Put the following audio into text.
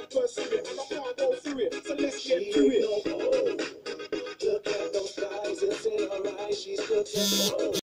pursue it, and I can't go through it. So let's get through it. Look at those thighs, it's in her eyes, she's good to go.